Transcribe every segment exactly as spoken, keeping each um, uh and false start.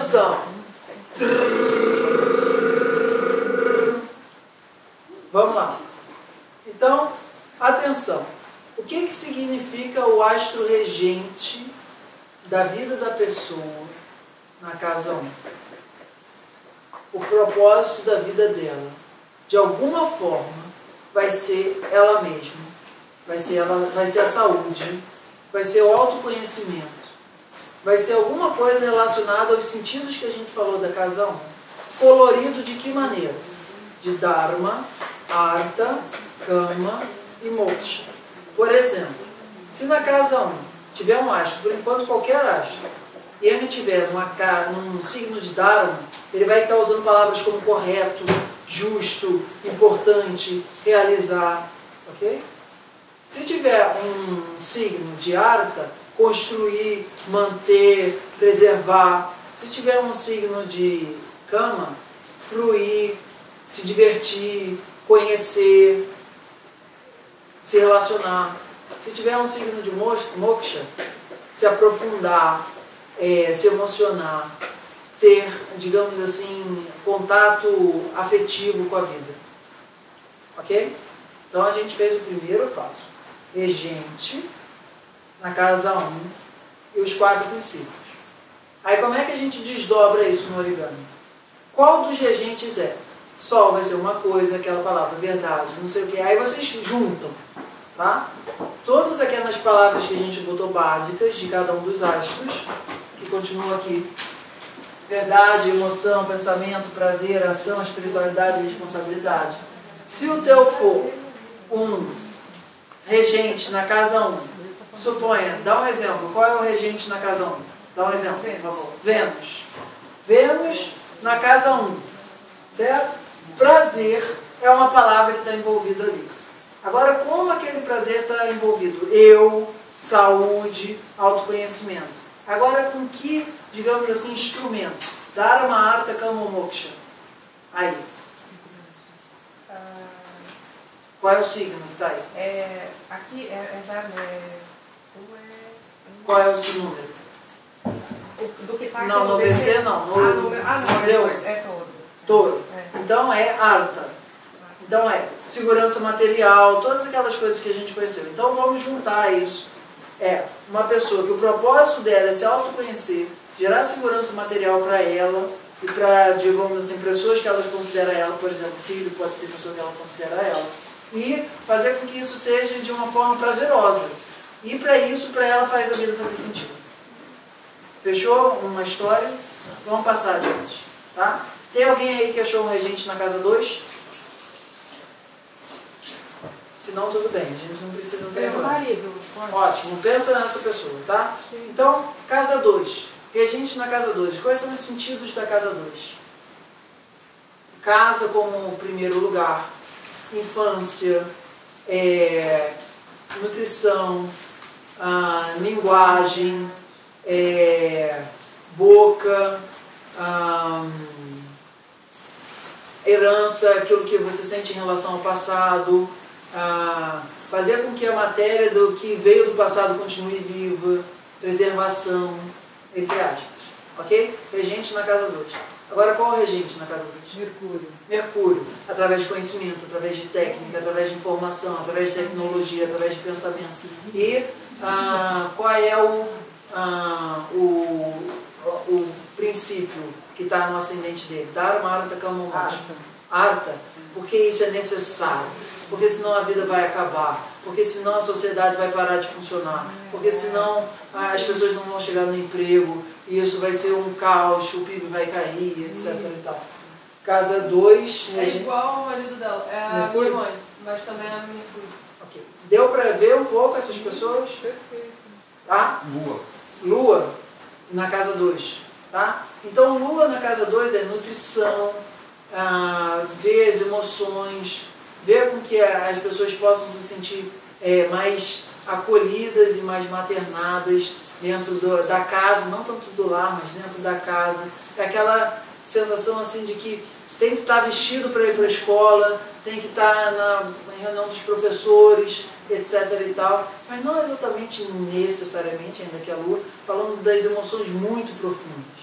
Atenção! Vamos lá. Então, atenção. O que, que significa o astro regente da vida da pessoa na casa um? O propósito da vida dela, de alguma forma, vai ser ela mesma, vai ser, ela, vai ser a saúde, vai ser o autoconhecimento, vai ser alguma coisa relacionada aos sentidos que a gente falou da casa um. Colorido de que maneira? De Dharma, Artha, Kama e Moksha. Por exemplo, se na casa um tiver um astro, por enquanto qualquer astro, e ele tiver uma, num signo de Dharma, ele vai estar usando palavras como correto, justo, importante, realizar, ok? Se tiver um signo de Artha, construir, manter, preservar. Se tiver um signo de Kama, fluir, se divertir, conhecer, se relacionar. Se tiver um signo de Moksha, se aprofundar, é, se emocionar, ter, digamos assim, contato afetivo com a vida. Ok? Então a gente fez o primeiro passo. Regente, na casa um, e os quatro princípios. Aí como é que a gente desdobra isso no origami? Qual dos regentes é? Sol vai ser uma coisa, aquela palavra, verdade, não sei o que. Aí vocês juntam, tá? Todas aquelas palavras que a gente botou básicas de cada um dos astros, que continua aqui. Verdade, emoção, pensamento, prazer, ação, espiritualidade e responsabilidade. Se o teu for um regente na casa um, suponha, dá um exemplo, qual é o regente na casa um? Dá um exemplo, por favor. Vênus. Vênus na casa um, certo? Prazer é uma palavra que está envolvida ali. Agora, como aquele prazer está envolvido? Eu, saúde, autoconhecimento. Agora, com que, digamos assim, instrumento? Dharma, Artha, Kama, Moksha. Aí. Qual é o signo que está aí? É, aqui é, é, é, Qual é o seu número? Do que está aqui não, no B C não. No, ah, no, ah, não, deu? É todo. Touro. É. Então é Artha. Então é segurança material, todas aquelas coisas que a gente conheceu. Então vamos juntar isso. É uma pessoa que o propósito dela é se autoconhecer, gerar segurança material para ela e para, digamos assim, pessoas que elas consideram ela, por exemplo, filho pode ser pessoa que ela considera ela, e fazer com que isso seja de uma forma prazerosa. E para isso, para ela, faz a vida fazer sentido. Fechou uma história? Vamos passar adiante. Tá? Tem alguém aí que achou um regente na casa dois? Se não, tudo bem, a gente não precisa ter marido. Ótimo, pensa nessa pessoa, tá? Sim. Então, casa dois. Regente na casa dois. Quais são os sentidos da casa dois? Casa como primeiro lugar. Infância, é, nutrição, ah, linguagem, é, boca, ah, herança, aquilo que você sente em relação ao passado, ah, fazer com que a matéria do que veio do passado continue viva, preservação, entre aspas. Ok? Regente na casa dois. Agora, qual é o regente na casa dois? Mercúrio. Mercúrio, através de conhecimento, através de técnica, através de informação, através de tecnologia, através de pensamento. E ah, qual é o, ah, o, o princípio que está no ascendente dele? Dharma, Artha, Kama, Moksha. Artha, porque isso é necessário. Porque senão a vida vai acabar. Porque senão a sociedade vai parar de funcionar. Porque senão ah, as pessoas não vão chegar no emprego. E isso vai ser um caos, o P I B vai cair, etcétera. E tal. Casa dois... É igual ao marido dela, é a minha mãe, mas também é a minha filha. Okay. Deu para ver um pouco essas pessoas? Perfeito. Tá? Lua. Lua na casa dois. Tá? Então, Lua na casa dois é nutrição, ah, ver as emoções, ver com que as pessoas possam se sentir é, mais acolhidas e mais maternadas dentro do, da casa, não tanto do lar, mas dentro da casa. É aquela sensação assim de que tem que estar vestido para ir para a escola, tem que estar na reunião dos professores, etcétera e tal, mas não exatamente necessariamente, ainda que a Lua, falando das emoções muito profundas.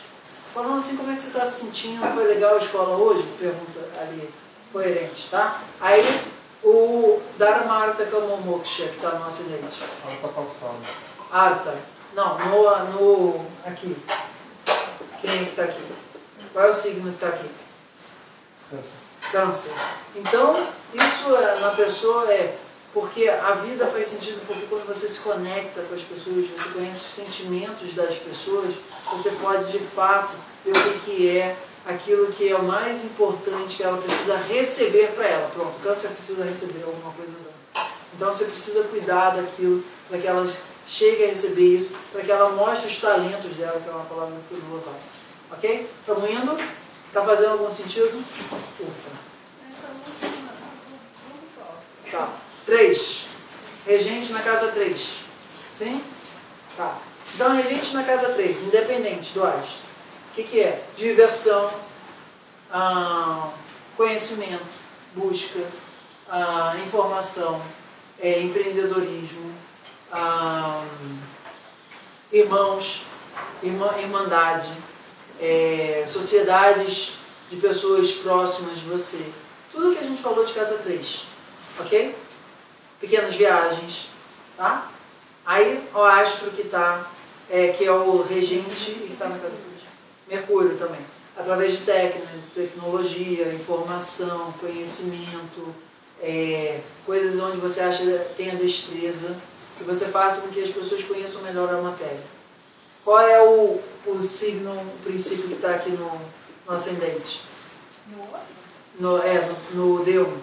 Falando assim, como é que você está se sentindo? Foi legal a escola hoje? Pergunta ali, coerente, tá? Aí, o Dharma Artha Kama Moksha, que está no ascendente. Artha passando. Artha. Não, no, no... aqui. Quem é que está aqui? Qual é o signo que está aqui? Câncer. Câncer. Então, isso é, na pessoa é... Porque a vida faz sentido porque quando você se conecta com as pessoas, você conhece os sentimentos das pessoas, você pode de fato ver o que, que é aquilo que é o mais importante que ela precisa receber para ela. Pronto, o câncer precisa receber alguma coisa dela. Então você precisa cuidar daquilo, para que ela chegue a receber isso, para que ela mostre os talentos dela, que é uma palavra que o Lula fala. Ok? Estamos indo? Está fazendo algum sentido? Ufa. Tá. três. Regente na casa três. Sim? Tá. Então, regente na casa três, independente do astro. O que, que é? Diversão, ah, conhecimento, busca, ah, informação, é, empreendedorismo, ah, irmãos, irmã, irmandade, é, sociedades de pessoas próximas de você. Tudo que a gente falou de casa três. Ok? Pequenas viagens, tá? Aí o astro que está, é, que é o regente e que está na casa três. Mercúrio também. Através de técnica, tecnologia, informação, conhecimento, é, coisas onde você acha tem a destreza, que você faça com que as pessoas conheçam melhor a matéria. Qual é o, o signo, o princípio que está aqui no, no ascendente? No, é, no, no D um.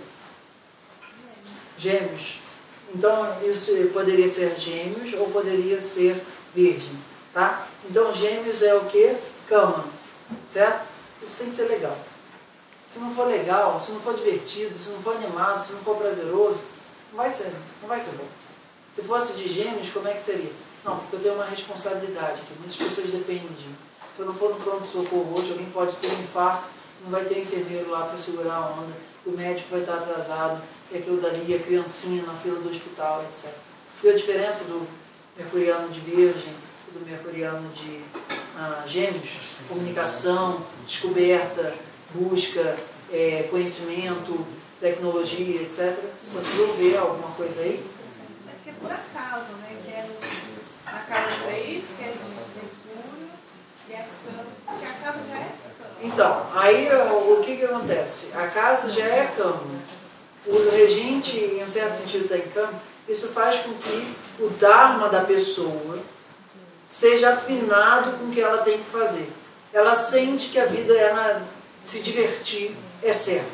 Gêmeos. Então, isso poderia ser gêmeos ou poderia ser virgem, tá? Então, gêmeos é o que? Cama, certo? Isso tem que ser legal. Se não for legal, se não for divertido, se não for animado, se não for prazeroso, não vai ser, não vai ser bom. Se fosse de gêmeos, como é que seria? Não, porque eu tenho uma responsabilidade aqui, muitas pessoas dependem de mim. Se eu não for no pronto-socorro hoje, alguém pode ter um infarto, não vai ter um enfermeiro lá para segurar a onda, o médico vai estar atrasado, e aquilo dali, a criancinha na fila do hospital, etcétera. Viu a diferença do mercuriano de virgem e do mercuriano de ah, gêmeos? Comunicação, descoberta, busca, é, conhecimento, tecnologia, etcétera. Conseguiu ver alguma coisa aí? É que é por acaso, né? Que é a casa três, que é de Mercúrio, e é que a casa já é cama. Então, aí o que que acontece? A casa já é cama. O regente, em um certo sentido, está em cama. Isso faz com que o dharma da pessoa seja afinado com o que ela tem que fazer. Ela sente que a vida é na, se divertir é certo.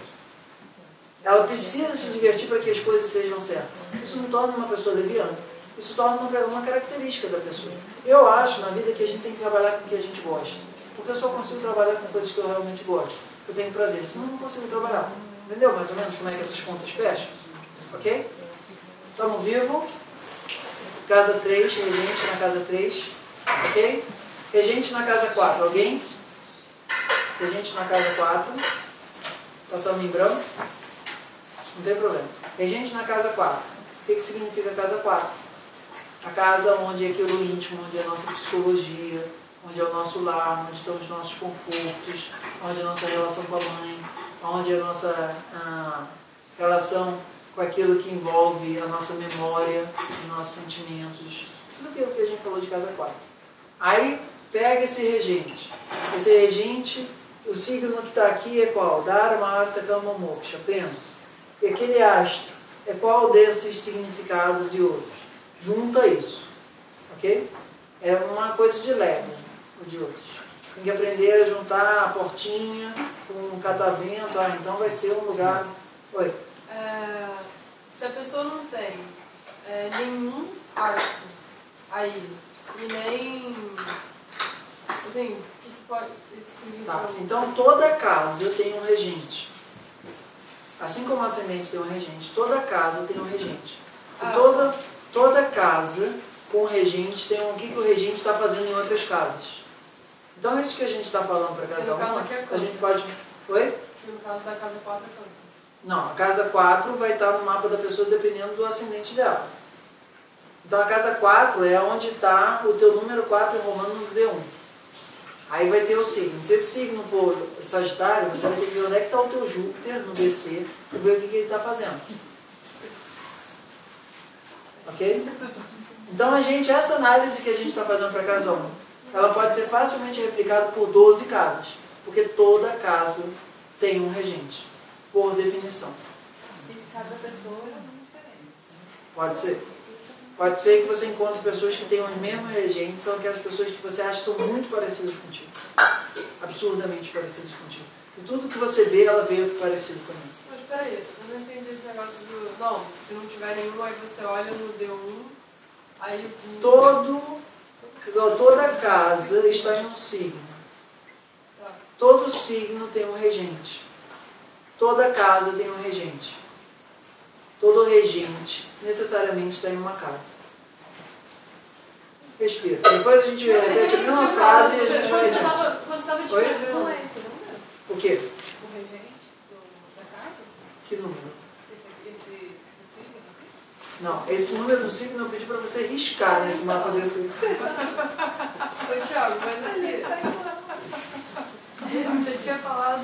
Ela precisa se divertir para que as coisas sejam certas. Isso não torna uma pessoa leviana. Isso torna uma, uma característica da pessoa. Eu acho na vida que a gente tem que trabalhar com o que a gente gosta. Porque eu só consigo trabalhar com coisas que eu realmente gosto. Eu tenho prazer, senão eu não consigo trabalhar. Entendeu mais ou menos como é que essas contas fecham? Ok? Estamos vivos. Casa três, regente na casa três. Ok? Regente na casa quatro. Alguém? Regente na casa quatro. Passamos em branco. Não tem problema. Regente na casa quatro. O que, que significa casa quatro? A casa onde é aquilo íntimo, onde é a nossa psicologia, onde é o nosso lar, onde estão os nossos confortos, onde é a nossa relação com a mãe, onde é a nossa a relação com aquilo que envolve a nossa memória, os nossos sentimentos, tudo aquilo que a gente falou de casa quatro. Aí, pega esse regente. Esse regente, o signo que está aqui é qual? Dharma, Artha, Kama, Moksha. Pensa. E aquele astro é qual desses significados e outros? Junta isso. Ok? É uma coisa de leve, ou de outros. Tem que aprender a juntar a portinha com um catavento. Ah, então vai ser um lugar... Oi? É, se a pessoa não tem é, nenhum arco aí, e nem... Assim, o que, que pode... Isso significa? Tá. Então toda casa tem um regente. Assim como a semente tem um regente, toda casa tem um regente. E Ah. toda, toda casa com regente tem um... O que, que o regente está fazendo em outras casas? Então isso que a gente está falando para casa no caso uma, aqui é a câncer. gente pode... Oi? Que no caso da casa quatro é câncer. Não, a casa quatro vai estar no mapa da pessoa dependendo do ascendente dela. Então a casa quatro é onde está o teu número quatro romano no D um. Aí vai ter o signo. Se esse signo for Sagitário, você vai ter que ver onde é que está o teu Júpiter no B C e ver o que, que ele está fazendo. Ok? Então, a gente, essa análise que a gente está fazendo para casa um, ela pode ser facilmente replicada por doze casas. Porque toda casa tem um regente, por definição. E cada pessoa é muito diferente. Pode ser. Pode ser que você encontre pessoas que tenham os mesmos regentes, são aquelas pessoas que você acha que são muito parecidas contigo. Absurdamente parecidas contigo. E tudo que você vê, ela vê parecido comigo. Mas peraí, eu não entendi esse negócio do... Não, se não tiver nenhum, aí você olha no D um, aí... Todo, toda casa está em um signo. Tá. Todo signo tem um regente. Toda casa tem um regente. Todo regente necessariamente está em uma casa. Respira. Depois a gente repete a mesma frase e a gente vai adiante. Quando você estava descrevendo... Não é esse número? O quê? O regente do, da casa? Que número? Esse, esse, esse signo? Não, esse número do signo eu pedi para você riscar nesse mapa desse. Oi, Thiago, mas ali... Você tinha falado...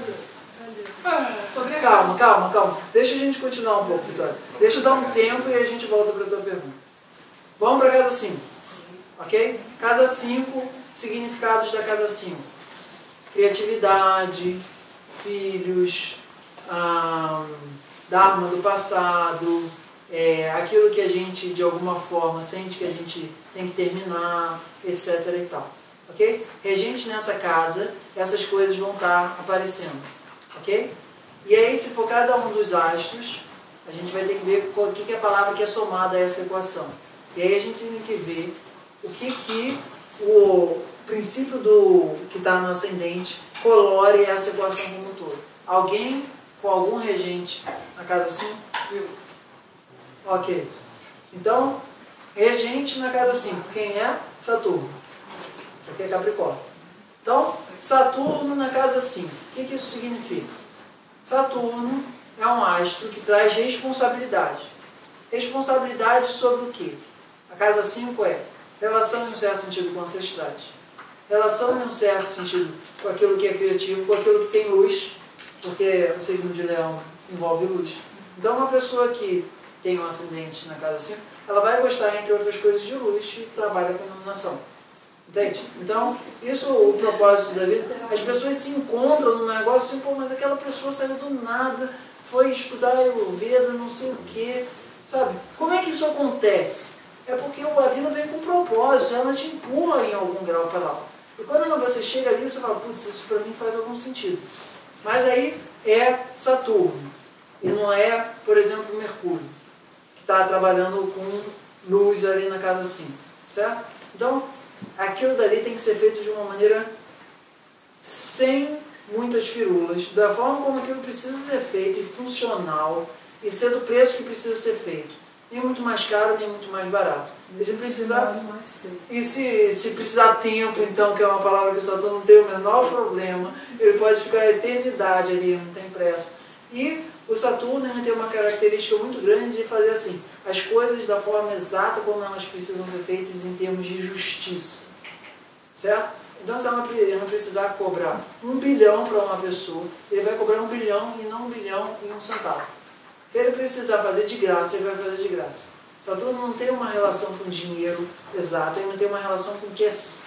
Sobre a Calma, calma, calma. Deixa a gente continuar um pouco, Vitória. Deixa eu dar um tempo e a gente volta para a tua pergunta. Vamos para a casa cinco. Ok? Casa cinco, significados da casa cinco. Criatividade, filhos, ah, Dharma do passado, é, aquilo que a gente, de alguma forma, sente que a gente tem que terminar, etc e tal. Ok? Regente nessa casa, essas coisas vão estar aparecendo. Ok? E aí, se for cada um dos astros, a gente vai ter que ver o que é a palavra que é somada a essa equação. E aí a gente tem que ver o que, que o princípio do que está no ascendente colore essa equação como um todo. Alguém com algum regente na casa cinco? Viu? Ok. Então, regente na casa cinco. Quem é? Saturno. Aqui é Capricórnio. Então, Saturno na casa cinco. O que, que isso significa? Saturno é um astro que traz responsabilidade. Responsabilidade sobre o quê? A casa cinco é relação em um certo sentido com ancestrais. Relação em um certo sentido com aquilo que é criativo, com aquilo que tem luz, porque o signo de Leão envolve luz. Então, uma pessoa que tem um ascendente na casa cinco, ela vai gostar, entre outras coisas, de luz e trabalha com iluminação. Entende? Então, isso é o propósito da vida. As pessoas se encontram num negócio assim, pô, mas aquela pessoa saiu do nada, foi estudar Ayurveda, não sei o quê, sabe? Como é que isso acontece? É porque a vida vem com propósito, ela te empurra em algum grau para lá. E quando você chega ali, você fala, putz, isso para mim faz algum sentido. Mas aí é Saturno, e não é, por exemplo, Mercúrio, que está trabalhando com luz ali na casa cinco, certo? Então, aquilo dali tem que ser feito de uma maneira sem muitas firulas, da forma como aquilo precisa ser feito e funcional, e ser do preço que precisa ser feito. Nem muito mais caro, nem muito mais barato. E se precisar, e se, se precisar tempo, então, que é uma palavra que o Saturno não tem o menor problema, ele pode ficar a eternidade ali, não tem pressa. E o Saturno ele tem uma característica muito grande de fazer assim, as coisas da forma exata como elas precisam ser feitas em termos de justiça. Certo? Então, se ele não precisar cobrar um bilhão para uma pessoa, ele vai cobrar um bilhão e não um bilhão e um centavo. Se ele precisar fazer de graça, ele vai fazer de graça. Saturno não tem uma relação com dinheiro exato, ele não tem uma relação com o que é